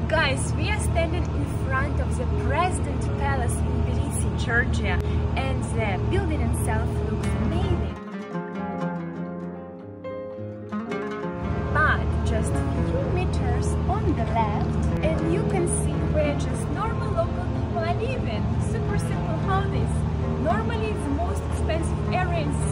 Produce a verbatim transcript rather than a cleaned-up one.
Guys, we are standing in front of the President Palace in Tbilisi, Georgia, and the building itself looks amazing. But just a few meters on the left, and you can see where just normal local people are living. Super simple houses. Normally, it's the most expensive area in